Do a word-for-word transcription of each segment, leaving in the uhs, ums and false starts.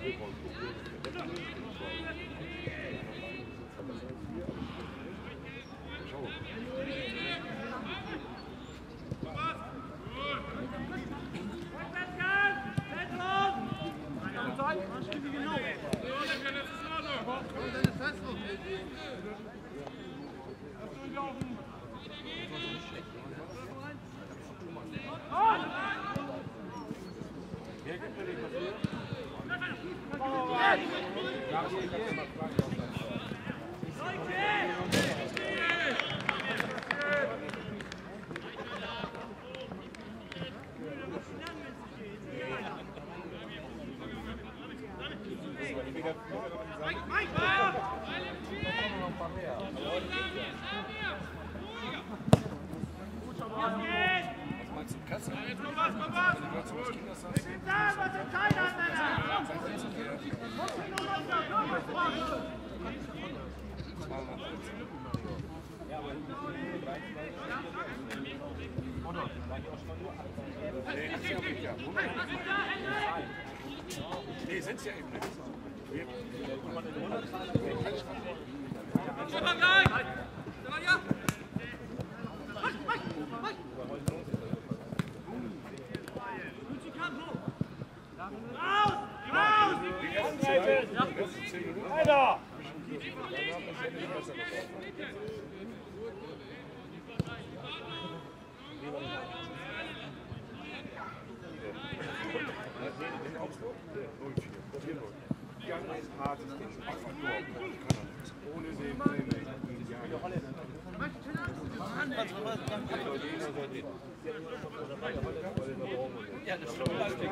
Nee, sind ja eben nicht. Alter! Ja, das ist schon lustig.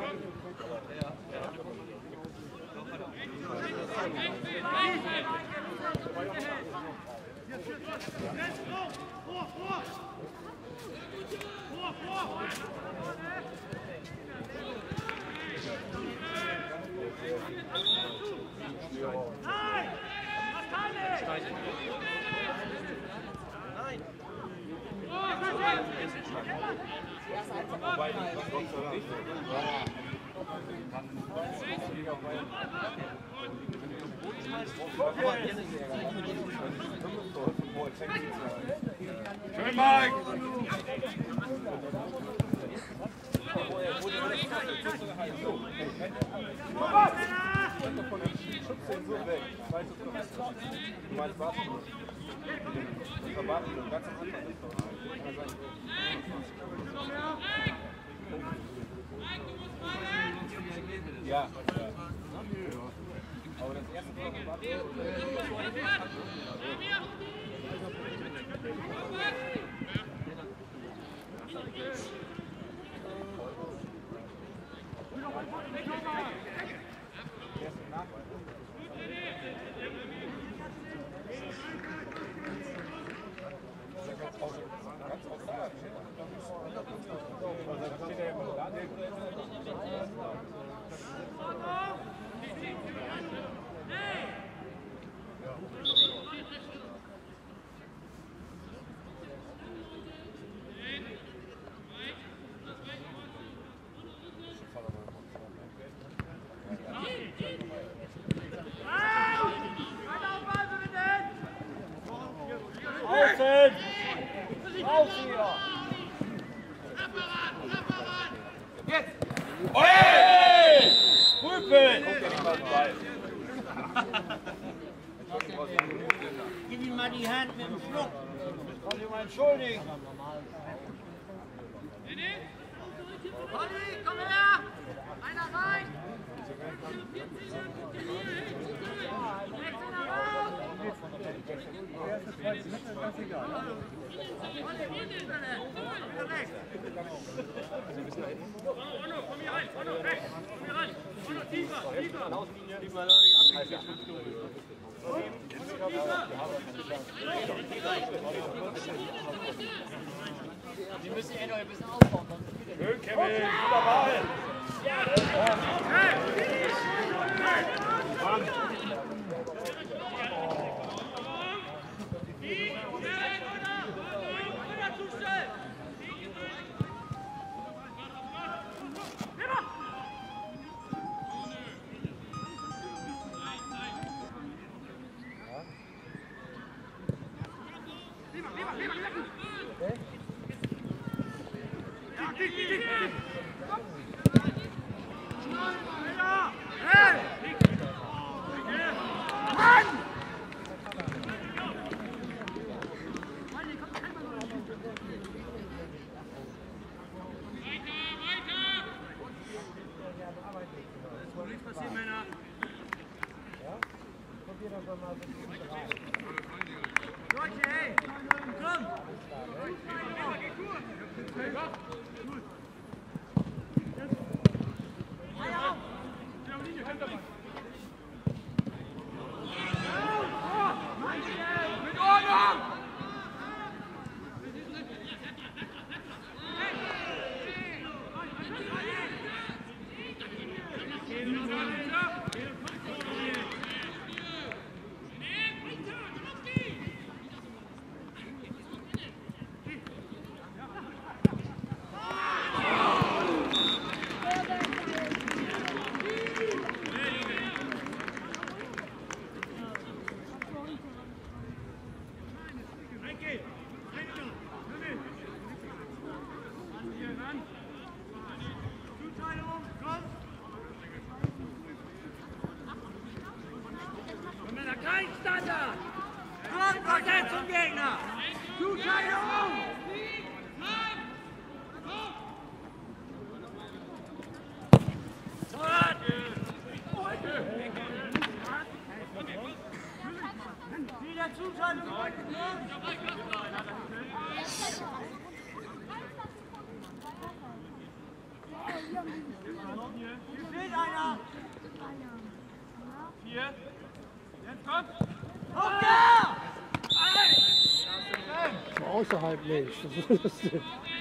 Nein! Das kann nicht! Nein! Wobei, das kommt so nicht. Schön, Mike! Ja. Aber das erste Mal war Außen! Raus hier! jetzt! Hey! Prüfen! Gib ihm mal die Hand mit dem Schluck. Kann ich mal entschuldigen? Conny, komm her! Einer rein! Komm hier rein, Onno, rechts, komm hier rein, Onno, tiefer, tiefer. Die müssen ja noch ein bisschen aufbauen. Schön, Kevin, guter Ball. Nichts passiert, Männer. Leute, hey! Komm! Mit Ordnung! Kein Standard! Komm, zum Gegner! Zuteilung! Wieder Zuteilung! Hier fehlt einer! Vier! Jetzt kommt! Hoch da! Außerhalb nicht. Das ist lustig.